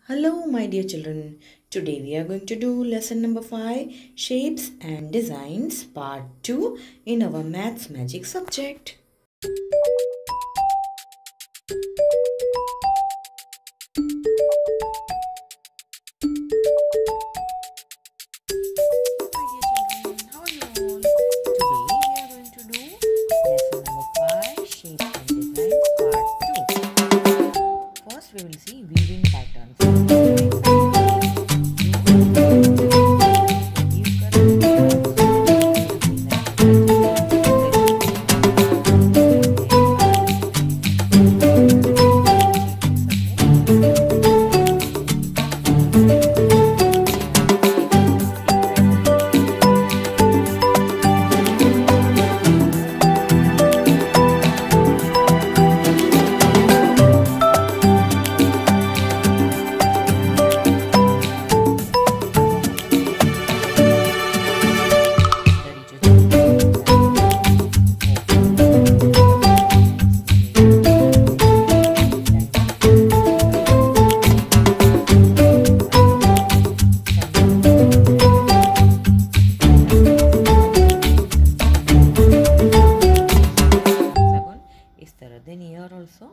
Hello, my dear children. Today we are going to do lesson number 5, Shapes and Designs, part 2 in our Maths Magic subject. My dear children, how are you all? Today we are going to do lesson number 5, Shapes and Designs, part 2. First we will see weaving patterns. Then here also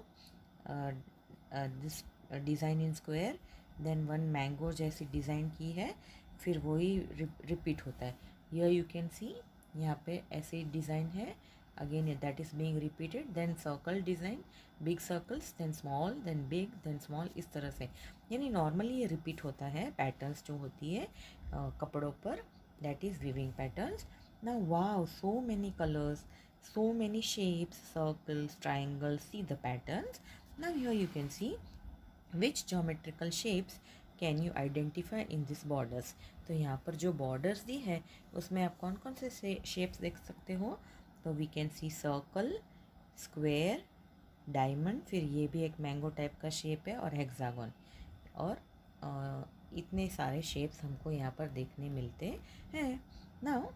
this design in square, then one mango जैसी design की है, फिर वही repeat होता है. Here you can सी, यहाँ पे ऐसे डिज़ाइन है, again that is being repeated. Then circle design, big circles, then small, then big, then small, इस तरह से. यानी नॉर्मली ये रिपीट होता है पैटर्न्स जो होती है कपड़ों पर, that is weaving patterns. Now wow, so many colours, so many shapes, circles, triangles. See the patterns. Now here you can see which geometrical shapes can you identify in this borders. तो यहाँ पर जो borders दी है उसमें आप कौन कौन से shapes देख सकते हो. तो we can see circle, square, diamond, फिर ये भी एक मैंगो टाइप का शेप है, और हेक्सागन, और इतने सारे शेप्स हमको यहाँ पर देखने मिलते हैं. Now,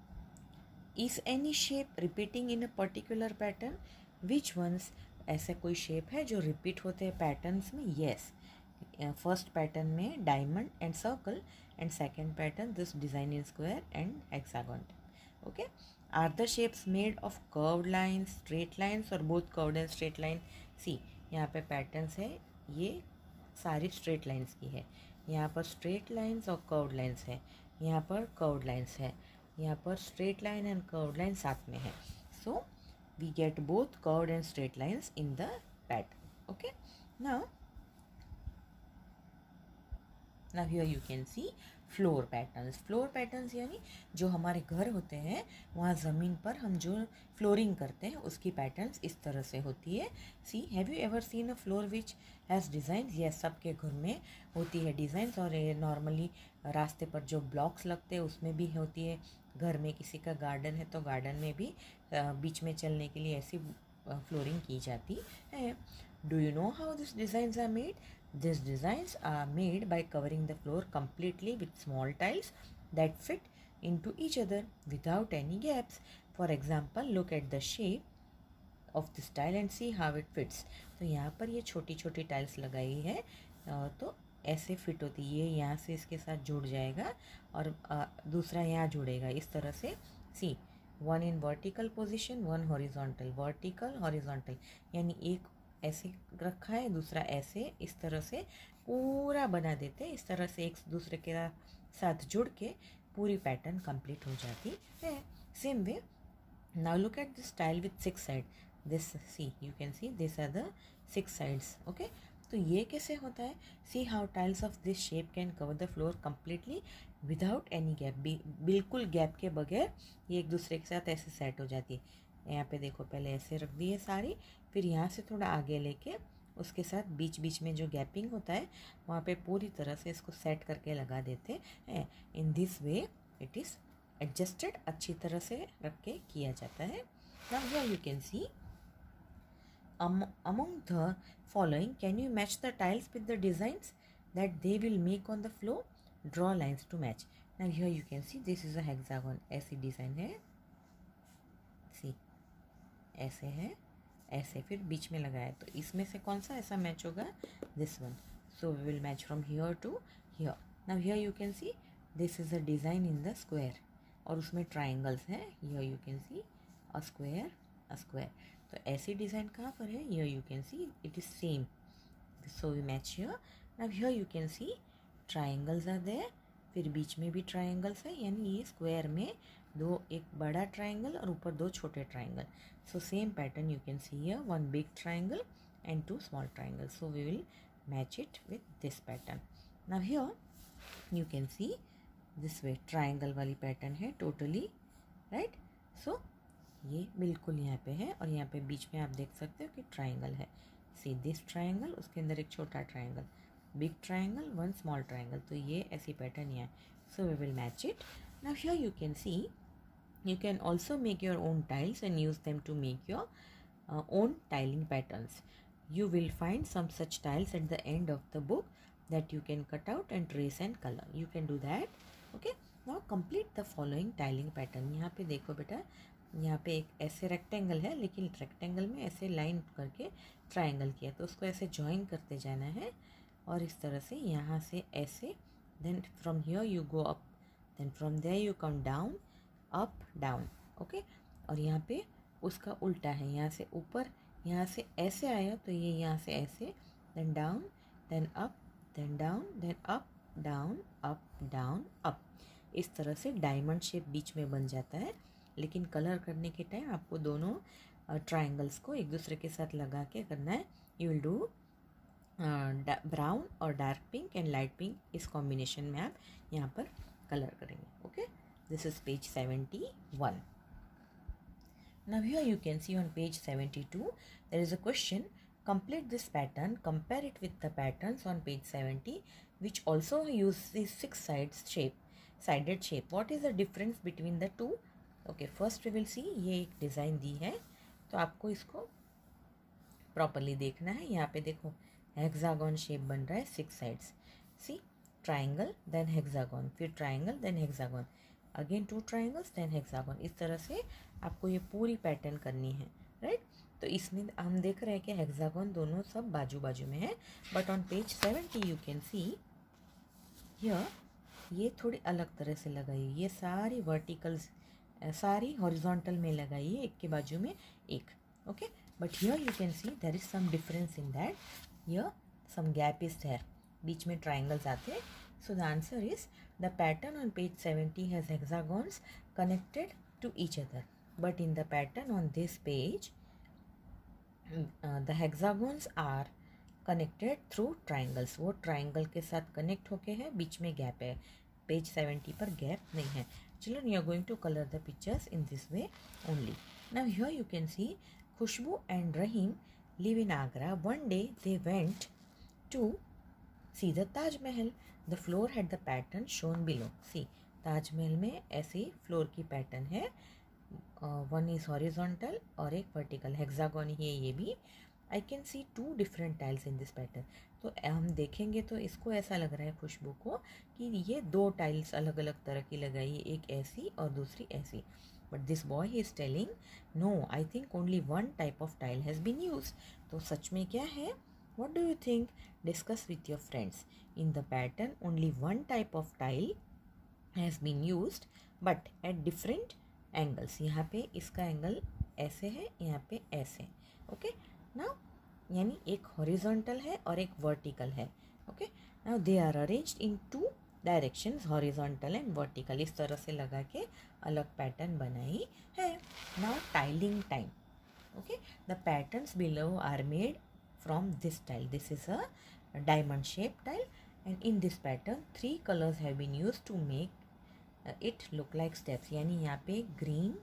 is any shape repeating in a particular pattern? Which ones? ऐसा कोई शेप है जो रिपीट होते हैं पैटर्न्स में? येस. फर्स्ट पैटर्न में diamond and circle, and second pattern this design in square and hexagon. Okay. Are the shapes made of curved lines, straight lines, और both curved and straight line? See, यहाँ पे patterns है, ये सारी straight lines की है. यहाँ पर स्ट्रेट लाइन्स और कर्व्ड लाइन्स है, यहाँ पर कर्व्ड लाइन्स है, यहाँ पर straight line and curved line साथ में है. So we get both curved and straight lines in the pattern. Okay. Now here you can see floor patterns. Floor patterns यानी जो हमारे घर होते हैं वहाँ ज़मीन पर हम जो फ्लोरिंग करते हैं उसकी पैटर्न्स इस तरह से होती है. See, have you ever seen a floor which has design? ये सबके घर में होती है डिज़ाइंस, और ये नॉर्मली रास्ते पर जो ब्लॉक्स लगते हैं उसमें भी होती है. घर में किसी का गार्डन है तो गार्डन में भी बीच में चलने के लिए ऐसी फ्लोरिंग की जाती है. Do you know how this designs are made? These designs are made by covering the floor completely with small tiles that fit into each other without any gaps. For example, look at the shape of this tile and see how it fits. तो यहाँ पर ये छोटी छोटी tiles लगाई है, तो ऐसे फिट होती है. ये यहाँ से इसके साथ जुड़ जाएगा और दूसरा यहाँ जुड़ेगा, इस तरह से. See, one in vertical position, one horizontal. Vertical, horizontal, यानी एक ऐसे रखा है, दूसरा ऐसे, इस तरह से पूरा बना देते हैं. इस तरह से एक दूसरे के साथ जुड़ के पूरी पैटर्न कंप्लीट हो जाती है. Same way, now look at this tile with 6 side. This, see, you can see this are the 6 sides. Okay. तो ये कैसे होता है? See how tiles of this shape can cover the floor completely without any gap. बिल्कुल gap के बगैर ये एक दूसरे के साथ ऐसे सेट हो जाती है. यहाँ पे देखो, पहले ऐसे रख दी है सारी, फिर यहाँ से थोड़ा आगे लेके उसके साथ बीच बीच में जो गैपिंग होता है वहाँ पे पूरी तरह से इसको सेट करके लगा देते हैं. In this way it is adjusted, अच्छी तरह से रख के किया जाता है. Now here you can see, among the following, can you match the tiles with the designs that they will make on the floor? Draw lines to match. Now here you can see this is a hexagon. ऐसी design है, see, ऐसे है, ऐसे फिर बीच में लगाया, तो इसमें से कौन सा ऐसा मैच होगा? This one. So we will match from here to here. Now here you can see this is a design in the square और उसमें triangles हैं. Here you can see a square, a square. तो ऐसी design कहाँ पर है? Here you can see it is same. So we match here. Now here you can see triangles are there. फिर बीच में भी triangles है, यानी ये square में दो, एक बड़ा triangle और ऊपर दो छोटे triangle. So same pattern you can see here, one big triangle and two small triangles. So we will match it with this pattern. Now here you can see this way triangle वाली pattern है totally, right? So ये बिल्कुल यहाँ पे है और यहाँ पे बीच में आप देख सकते हो कि triangle है. See this triangle, उसके अंदर एक छोटा triangle, big triangle, one small triangle. तो ये ऐसी pattern यहाँ है. So we will match it. Now here you can see you can also make your own tiles and use them to make your own tiling patterns. You will find some such tiles at the end of the book that you can cut out and trace and color. You can do that. Okay. Now complete the following tiling pattern. यहाँ पे देखो बेटा, यहाँ पे एक ऐसे rectangle है, लेकिन रेक्टेंगल में ऐसे लाइन करके ट्राइंगल किया, तो उसको ऐसे ज्वाइन करते जाना है और इस तरह से यहाँ से ऐसे, then from here you go up, then from there you come down, up down. Okay. और यहाँ पे उसका उल्टा है, यहाँ से ऊपर, यहाँ से ऐसे आया तो ये यहाँ से ऐसे, then down, then up, then down, then up down, up down, up. इस तरह से डायमंड शेप बीच में बन जाता है. लेकिन कलर करने के टाइम आपको दोनों ट्राइंगल्स को एक दूसरे के साथ लगा के करना है. यू विल डू ब्राउन और dark pink and light pink, इस कॉम्बिनेशन में आप यहाँ पर कलर करेंगे. Okay. This is page 71. Now here you can see on page 72 there is a question. Complete this pattern, compare it with the patterns on page 70 which also use this sided shape. What is the difference between the two? Okay, first we will see, ये एक design दी है तो आपको इसको properly देखना है. यहाँ पे देखो हेक्सागन शेप बन रहा है, 6 sides. See, triangle then hexagon, फिर triangle then hexagon, again 2 triangles then hexagon. इस तरह से आपको ये पूरी पैटर्न करनी है, राइट. तो इसमें हम देख रहे हैं कि हेक्सागन दोनों सब बाजू बाजू में है. But on page 70 you can see here ये थोड़ी अलग तरह से लगाई. ये सारी वर्टिकल्स, सारी हॉरिजॉन्टल में लगाई है, एक के बाजू में एक. Okay. But here you can see there is some difference in that. Here some gap is there, बीच में ट्राइंगल्स आते हैं. So the answer is the pattern on page 70 has hexagons connected to each other, but in the pattern on this page the hexagons are connected through triangles. वो triangle के साथ connect होके है, बीच में गैप है. Page 70 पर gap नहीं है. Children, you are going to color the pictures in this way only. Now here you can see Khushbu and Rahim live in Agra. One day they went to see the Taj Mahal. The floor had the pattern shown below. See, Taj Mahal में ऐसी floor की pattern है. One is horizontal और एक vertical. Hexagon ही है ये भी. I can see 2 different tiles in this pattern. तो हम देखेंगे तो इसको ऐसा लग रहा है खुशबू को कि ये 2 टाइल्स अलग अलग तरह की लगाई है, एक ऐसी और दूसरी ऐसी. But this boy he is telling no, I think only 1 type of tile has been use. तो सच में क्या है? What do you think? Discuss with your friends. In the pattern only 1 type of tile has been used but at different angles. यहाँ पे इसका angle ऐसे है, यहाँ पे ऐसे. ओके. नाउ यानी एक हॉरिजॉन्टल है और एक वर्टिकल है. Okay. Now they are arranged in 2 directions, horizontal and vertical. इस तरह से लगा के अलग पैटर्न बनाई है. Now tiling time. Okay. The patterns below are made from this tile. This is a diamond shape tile and in this pattern 3 colours have been used to make it look like steps. यानी यहाँ पे green,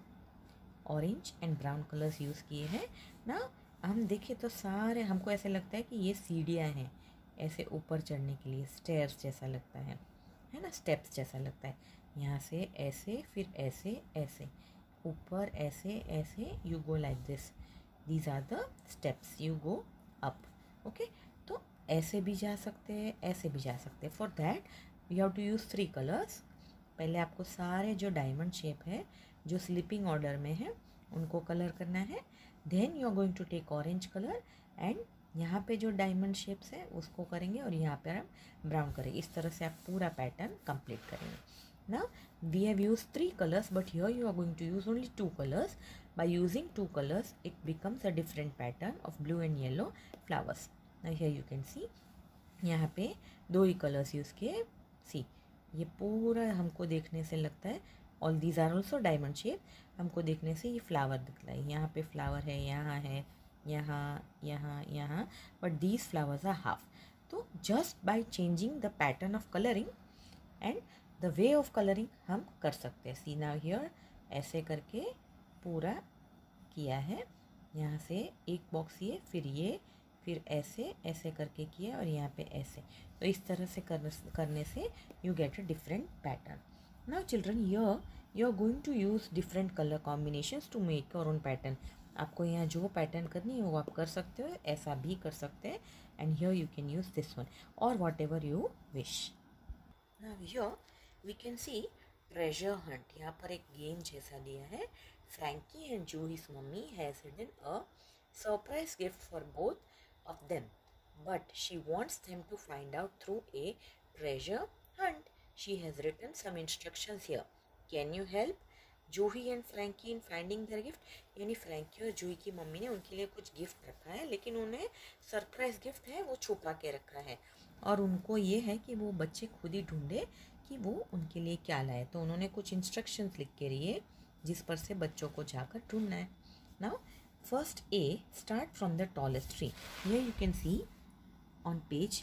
orange and brown colours use किए हैं. ना हम देखें तो सारे हमको ऐसे लगता है कि ये सीढ़ियाँ हैं, ऐसे ऊपर चढ़ने के लिए स्टेयर्स जैसा लगता है ना, स्टेप्स जैसा लगता है. यहाँ से ऐसे, फिर ऐसे, ऐसे ऊपर, ऐसे ऐसे, you go like this. These are the steps, you go up. Okay. तो ऐसे भी जा सकते हैं, ऐसे भी जा सकते हैं. For that you have to use 3 colours. पहले आपको सारे जो डायमंड शेप है, जो स्लीपिंग ऑर्डर में है, उनको कलर करना है. Then you are going to take orange color and यहाँ पे जो डायमंड शेप्स है उसको करेंगे और यहाँ पर हम ब्राउन करेंगे। इस तरह से आप पूरा पैटर्न कंप्लीट करेंगे। Now we have use 3 colors but here you are going to use only 2 colors. By using 2 colors it becomes a different pattern of blue and yellow flowers. Now here you can see यहाँ पे 2 ही colours use किए। सी ये पूरा हमको देखने से लगता है all these are also diamond shape. हमको देखने से ये फ्लावर दिखता है। यहाँ पे फ्लावर है, यहाँ है, यहाँ यहाँ यहाँ, but these flowers are half. तो just by changing the pattern of colouring and the way of colouring हम कर सकते हैं। सी नाउ हियर ऐसे करके पूरा किया है। यहाँ से एक बॉक्स ये, फिर ऐसे ऐसे करके किया और यहाँ पे ऐसे। तो इस तरह से करने से you get a different pattern. Now children you are going to use different colour combinations to make your own pattern. आपको यहाँ जो पैटर्न करनी है वो आप कर सकते हो, ऐसा भी कर सकते हैं। And here you can use this one और whatever you wish. Now here we can see treasure hunt. यहाँ पर एक गेम जैसा दिया है। Frankie and Juhi's mummy has hidden a surprise gift for both of them, but she wants them to find out through a treasure hunt. She has written some instructions here. Can you help Juhi and Frankie in finding their gift? यानी Frankie और जूही की mummy ने उनके लिए कुछ gift रखा है, लेकिन उन्हें सरप्राइज गिफ्ट है वो छुपा के रखा है और उनको ये है कि वो बच्चे खुद ही ढूंढे कि वो उनके लिए क्या लाए। तो उन्होंने कुछ इंस्ट्रक्शंस लिख के लिए जिस पर से बच्चों को जाकर ढूंढना है। Now First A, start from the tallest tree. Here you can see on page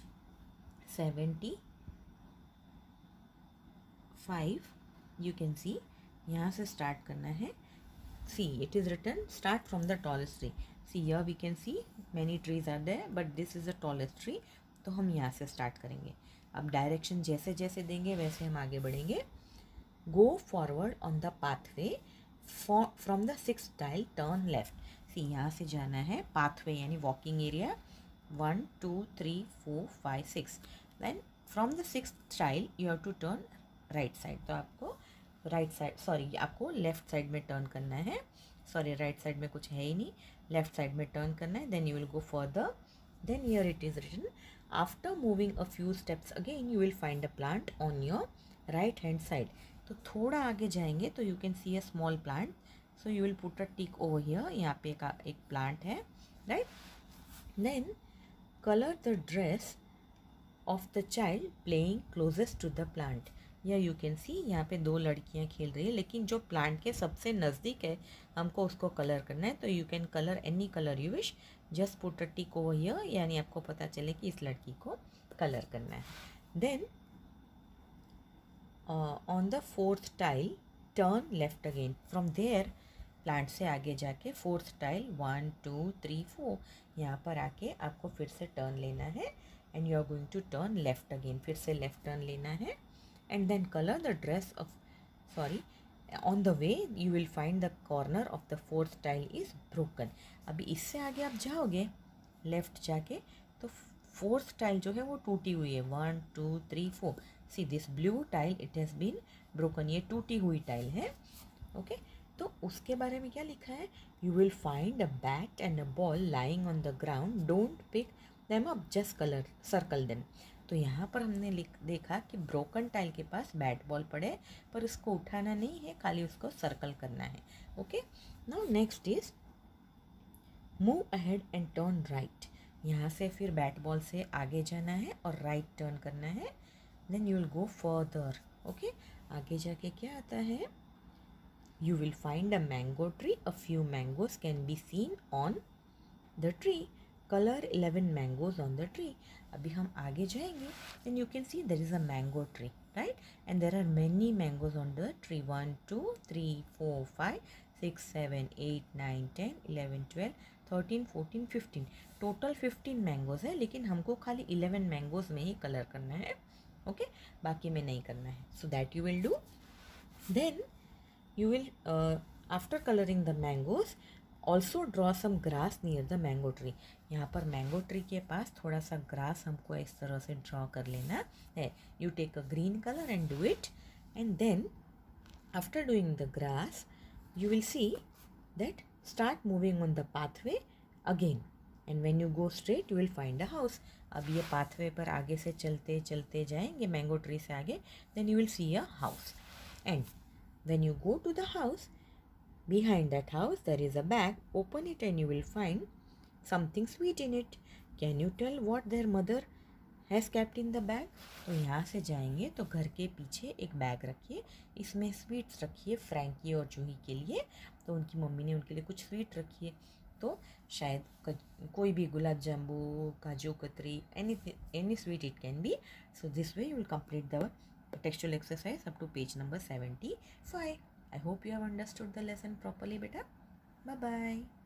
75, you can see यहाँ से start करना है। See, it is written start from the tallest tree. See here we can see many trees are there, but this is the tallest tree. तो हम यहाँ से start करेंगे। अब डायरेक्शन जैसे जैसे देंगे वैसे हम आगे बढ़ेंगे। Go forward on the pathway from the 6th tile, turn left. सी यहाँ से जाना है पाथवे यानी walking area 1 2 3 4 5 6। Then from the 6th tile you have to turn right side. तो आपको राइट साइड आपको लेफ्ट साइड में टर्न करना है। राइट साइड में कुछ है ही नहीं, लेफ्ट साइड में टर्न करना है। Then you will go further. Then here it is written after moving a few steps again you will find a plant on your right hand side. तो थोड़ा आगे जाएंगे तो you can see a small plant. So you will put a tick over here. यहाँ पे एक plant है, right? Then color the dress of the child playing closest to the plant. Here you can see यहाँ पे 2 लड़कियाँ खेल रही है, लेकिन जो प्लांट के सबसे नज़दीक है हमको उसको कलर करना है। तो you can colour any colour you wish, just put a tick over here, यानी आपको पता चले कि इस लड़की को कलर करना है। Then on the 4th tile turn left again. From there plant से आगे जाके 4th टाइल 1 2 3 4 यहाँ पर आके आपको फिर से टर्न लेना है and you are going to turn left again. फिर से लेफ्ट टर्न लेना है and then colour the dress of on the way you will find the corner of the 4th tile is broken. अभी इससे आगे आप जाओगे लेफ्ट जाके तो 4th टाइल जो है वो टूटी हुई है 1 2 3 4। See this blue tile it has been broken, ये टूटी हुई टाइल है। ओके तो उसके बारे में क्या लिखा है? You will find a bat and a ball lying on the ground, don't pick them up, just circle them. तो यहाँ पर हमने देखा कि ब्रोकन टाइल के पास बैट बॉल पड़े पर उसको उठाना नहीं है, खाली उसको सर्कल करना है। Okay now next is move ahead and turn right. यहाँ से फिर बैट बॉल से आगे जाना है और राइट टर्न करना है। Then you will go further. Okay आगे जाके क्या आता है? You will find a mango tree. A few mangoes can be seen on the tree. Color 11 mangoes on the tree. अभी हम आगे जाएंगे and you can see there is a mango tree, right? And there are many mangoes on the tree. 1 2 3 4 5 6 7 8 9 10 11 12 13 14 15 total 15 mangoes है, लेकिन हमको खाली 11 mangoes में ही colour करना है। ओके बाकी में नहीं करना है। So that you will do. Then you will after coloring the mangoes also draw some grass near the mango tree. यहाँ पर मैंगो ट्री के पास थोड़ा सा ग्रास हमको इस तरह से ड्रॉ कर लेना है। You take a green colour and do it and then after doing the grass you will see that start moving on the pathway again. And when you go straight you will find a house. अब ये pathway पर आगे से चलते चलते जाएंगे mango tree से आगे, then you will see a house. And when you go to the house, behind that house there is a bag. Open it and you will find something sweet in it. Can you tell what their mother has kept in the bag? तो यहाँ से जाएंगे तो घर के पीछे एक bag रखिए, इसमें स्वीट्स रखिए फ्रैंकी और जूही के लिए. तो उनकी मम्मी ने उनके लिए कुछ स्वीट रखी है, तो शायद कोई भी गुलाब जाम्बू, काजू कतरी, any sweet it can be. So this way you will complete the textual exercise up to page number 75. I hope you have understood the lesson properly, beta. Bye bye.